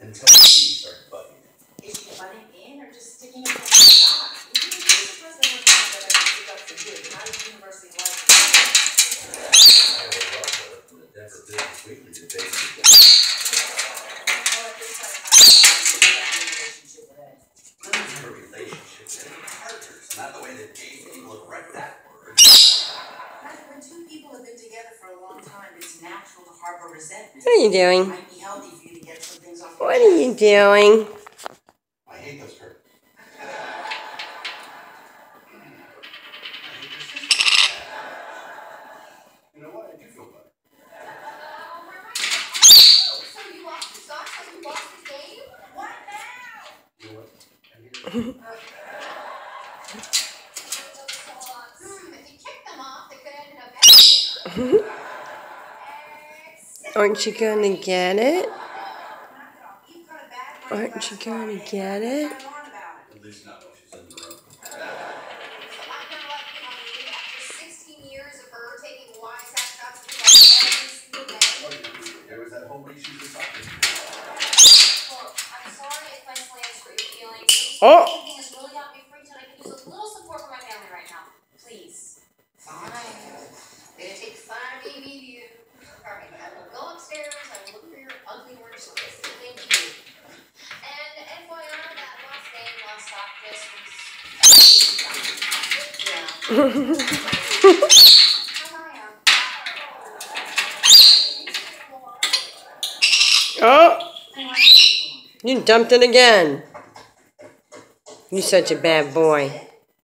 until the teeth start bugging. Is she butting in or just sticking up for God? You can be surprised that that I can stick up for you. How does university life work? I have a love letter from the Denver Business Weekly to basically Well, at this time, I have a relationship with Ed. not a relationship, they're partners, not the way that gay people have read that word. When two people have been together for a long time, it's natural to harbor resentment. What are you doing? It might be healthy for you to get some things off your What are you doing? I hate those curtains. You know what? I do feel better. So you lost your socks like you lost the game? What now? You know what? I'm here. If you kicked them off, they could have ended up everywhere. Aren't you going to get it? You've got a bad mind. Aren't you going to get it? At least not when she's in the room. So I'm gonna let you know, after 16 years of her taking wise ass shots at every single day. There was that whole week she was talking. Look, I'm sorry if my slants hurt your feelings. Oh. Something has really got me freaked out. I could use a little support from my family right now. Please. Fine. It'll take 5 baby to you. Alright, I will go upstairs, I will look for your ugly orange socks. Thank you. And FYI, that last name, last sock, this was Oh! You dumped it again. You're such a bad boy.